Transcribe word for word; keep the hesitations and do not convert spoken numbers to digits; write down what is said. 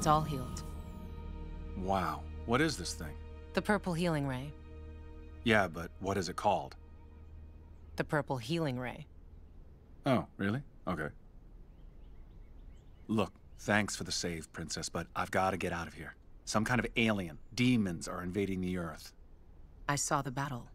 It's all healed. Wow. What is this thing? The Purple Healing Ray. Yeah, but what is it called? The Purple Healing Ray. Oh, really? Okay. Look, thanks for the save, Princess, but I've got to get out of here. Some kind of alien. Demons are invading the Earth. I saw the battle.